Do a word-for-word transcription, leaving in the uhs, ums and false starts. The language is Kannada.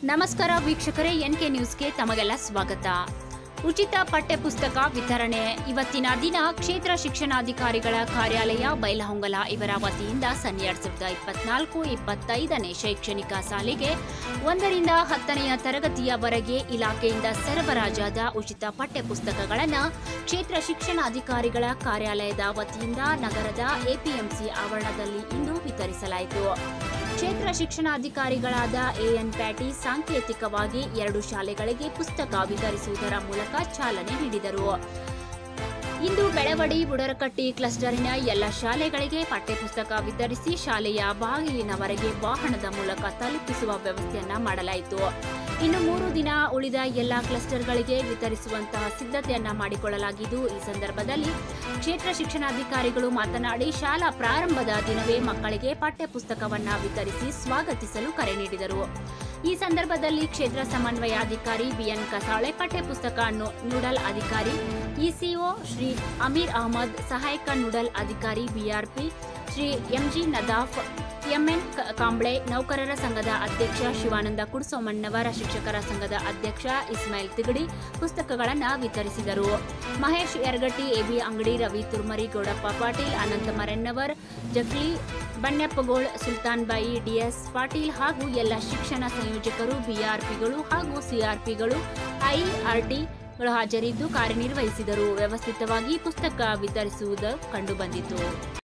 ನಮಸ್ಕಾರ ವೀಕ್ಷಕರೇ, ಎನ್ ಕೆ ನ್ಯೂಸ್ಗೆ ತಮಗೆಲ್ಲ ಸ್ವಾಗತ. ಉಚಿತ ಪಠ್ಯಪುಸ್ತಕ ವಿತರಣೆ ಇವತ್ತಿನ ದಿನ ಕ್ಷೇತ್ರ ಶಿಕ್ಷಣಾಧಿಕಾರಿಗಳ ಕಾರ್ಯಾಲಯ ಬೈಲಹೊಂಗಲ ಇವರ ವತಿಯಿಂದ ಸನ್ ಎರಡ್ ಸಾವಿರದ ಇಪ್ಪತ್ನಾಲ್ಕು ಇಪ್ಪತ್ತೈದನೇ ಶೈಕ್ಷಣಿಕ ಸಾಲಿಗೆ ಒಂದರಿಂದ ಹತ್ತನೆಯ ತರಗತಿಯವರೆಗೆ ಇಲಾಖೆಯಿಂದ ಸರಬರಾಜಾದ ಉಚಿತ ಪಠ್ಯಪುಸ್ತಕಗಳನ್ನು ಕ್ಷೇತ್ರ ಶಿಕ್ಷಣಾಧಿಕಾರಿಗಳ ಕಾರ್ಯಾಲಯದ ವತಿಯಿಂದ ನಗರದ ಎಪಿಎಂಸಿ ಆವರಣದಲ್ಲಿ ಇಂದು ವಿತರಿಸಲಾಯಿತು. ಕ್ಷೇತ್ರ ಶಿಕ್ಷಣಾಧಿಕಾರಿಗಳಾದ ಎಎನ್ ಪ್ಯಾಟಿ ಸಾಂಕೇತಿಕವಾಗಿ ಎರಡು ಶಾಲೆಗಳಿಗೆ ಪುಸ್ತಕ ವಿತರಿಸುವುದರ ಮೂಲಕ ಚಾಲನೆ ನೀಡಿದರು. ಇಂದು ಬೆಳವಡಿ ಬುಡರಕಟ್ಟಿ ಕ್ಲಸ್ಟರಿನ ಎಲ್ಲ ಶಾಲೆಗಳಿಗೆ ಪಠ್ಯಪುಸ್ತಕ ವಿತರಿಸಿ ಶಾಲೆಯ ಬಾಗಿಲಿನವರೆಗೆ ವಾಹನದ ಮೂಲಕ ತಲುಪಿಸುವ ವ್ಯವಸ್ಥೆಯನ್ನ ಮಾಡಲಾಯಿತು. ಇನ್ನು ಮೂರು ದಿನ ಉಳಿದ ಎಲ್ಲ ಕ್ಲಸ್ಟರ್ಗಳಿಗೆ ವಿತರಿಸುವಂತಹ ಸಿದ್ಧತೆಯನ್ನ ಮಾಡಿಕೊಳ್ಳಲಾಗಿದ್ದು, ಈ ಸಂದರ್ಭದಲ್ಲಿ ಕ್ಷೇತ್ರ ಶಿಕ್ಷಣಾಧಿಕಾರಿಗಳು ಮಾತನಾಡಿ ಶಾಲಾ ಪ್ರಾರಂಭದ ದಿನವೇ ಮಕ್ಕಳಿಗೆ ಪಠ್ಯಪುಸ್ತಕವನ್ನ ವಿತರಿಸಿ ಸ್ವಾಗತಿಸಲು ಕರೆ ನೀಡಿದರು. ಈ ಸಂದರ್ಭದಲ್ಲಿ ಕ್ಷೇತ್ರ ಸಮನ್ವಯಾಧಿಕಾರಿ ಬಿಎನ್ ಕಸಾಳೆ, ಪಠ್ಯಪುಸ್ತಕ ನೂಡಲ್ ಅಧಿಕಾರಿ ಇಸಿಒ ಶ್ರೀ ಅಮೀರ್ ಅಹಮದ್, ಸಹಾಯಕ ನೂಡಲ್ ಅಧಿಕಾರಿ BRP Shri MG Nadaf, MN Kamble, ನೌಕರರ ಸಂಘದ ಅಧ್ಯಕ್ಷ ಶಿವಾನಂದ ಕುಡ್ಸೋಮಣ್ಣವರ, ಶಿಕ್ಷಕರ ಸಂಘದ ಅಧ್ಯಕ್ಷ ಇಸ್ಮಾಯಿಲ್ ತಿಗಡಿ ಪುಸ್ತಕಗಳನ್ನು ವಿತರಿಸಿದರು. ಮಹೇಶ್ ಯರಗಟ್ಟಿ, ಎಬಿ ಅಂಗಡಿ, ರವಿ ತುರ್ಮರಿ, ಗೌಡಪ್ಪ ಪಾಟೀಲ್, ಅನಂತ ಮರೆನ್ನವರ್, ಜಕ್ಲಿ ಬಣ್ಣಪ್ಪಗೋಳ್, ಸುಲ್ತಾನ್ ಬಾಯಿ, ಡಿಎಸ್ ಪಾಟೀಲ್ ಹಾಗೂ ಎಲ್ಲ ಶಿಕ್ಷಣ ಸಂಯೋಜಕರು, ಬಿಆರ್ಪಿಗಳು ಹಾಗೂ ಸಿಆರ್ಪಿಗಳು, ಐಆರ್ಟಿ ಗಳು ಹಾಜರಿದ್ದು ಕಾರ್ಯನಿರ್ವಹಿಸಿದರು. ವ್ಯವಸ್ಥಿತವಾಗಿ ಪುಸ್ತಕ ವಿತರಿಸುವುದು ಕಂಡುಬಂದಿತು.